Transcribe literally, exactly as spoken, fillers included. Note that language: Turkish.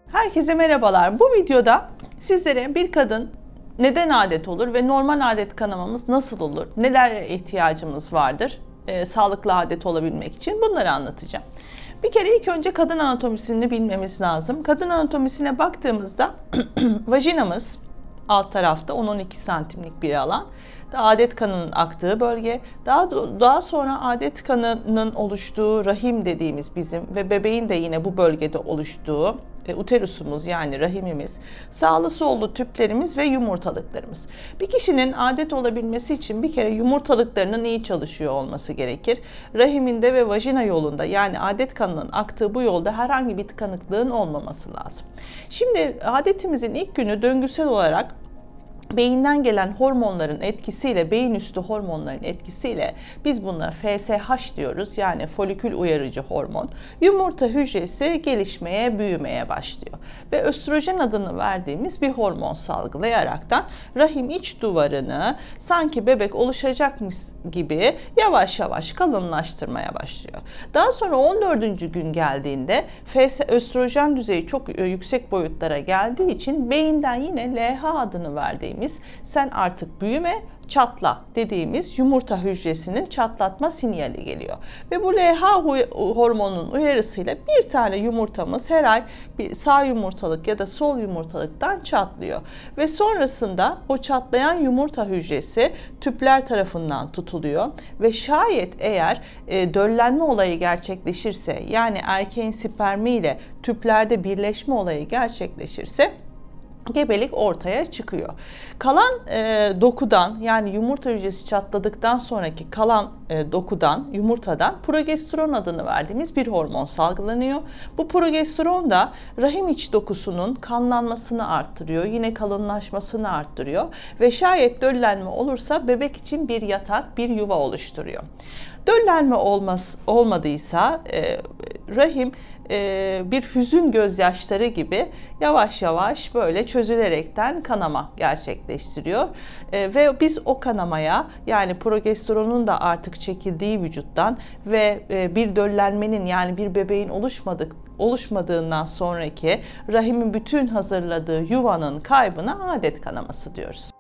Herkese merhabalar. Bu videoda sizlere bir kadın neden adet olur ve normal adet kanamamız nasıl olur? Nelere ihtiyacımız vardır e, sağlıklı adet olabilmek için bunları anlatacağım. Bir kere ilk önce kadın anatomisini bilmemiz lazım. Kadın anatomisine baktığımızda vajinamız alt tarafta on on iki santimlik bir alan. Adet kanının aktığı bölge, daha daha sonra adet kanının oluştuğu rahim dediğimiz bizim ve bebeğin de yine bu bölgede oluştuğu e, uterusumuz yani rahimimiz, sağlı sollu tüplerimiz ve yumurtalıklarımız. Bir kişinin adet olabilmesi için bir kere yumurtalıklarının iyi çalışıyor olması gerekir. Rahiminde ve vajina yolunda yani adet kanının aktığı bu yolda herhangi bir tıkanıklığın olmaması lazım. Şimdi adetimizin ilk günü döngüsel olarak beyinden gelen hormonların etkisiyle, beyin üstü hormonların etkisiyle biz buna F S H diyoruz. Yani folikül uyarıcı hormon. Yumurta hücresi gelişmeye, büyümeye başlıyor. Ve östrojen adını verdiğimiz bir hormon salgılayaraktan rahim iç duvarını sanki bebek oluşacakmış gibi yavaş yavaş kalınlaştırmaya başlıyor. Daha sonra on dördüncü gün geldiğinde F S östrojen düzeyi çok yüksek boyutlara geldiği için beyinden yine L H adını verdiğimiz sen artık büyüme, çatla dediğimiz yumurta hücresinin çatlatma sinyali geliyor. Ve bu L H hormonunun uyarısıyla bir tane yumurtamız her ay bir sağ yumurtalık ya da sol yumurtalıktan çatlıyor. Ve sonrasında o çatlayan yumurta hücresi tüpler tarafından tutuluyor. Ve şayet eğer e, döllenme olayı gerçekleşirse yani erkeğin spermi ile tüplerde birleşme olayı gerçekleşirse gebelik ortaya çıkıyor. Kalan e, dokudan yani yumurta hücresi çatladıktan sonraki kalan e, dokudan, yumurtadan progesteron adını verdiğimiz bir hormon salgılanıyor. Bu progesteron da rahim iç dokusunun kanlanmasını arttırıyor, yine kalınlaşmasını arttırıyor ve şayet döllenme olursa bebek için bir yatak, bir yuva oluşturuyor. Döllenme olmaz, olmadıysa e, rahim e, bir hüzün gözyaşları gibi yavaş yavaş böyle çözülerekten kanama gerçekleştiriyor. E, ve biz o kanamaya yani progesteronun da artık çekildiği vücuttan ve e, bir döllenmenin yani bir bebeğin oluşmadık oluşmadığından sonraki rahimin bütün hazırladığı yuvanın kaybına adet kanaması diyoruz.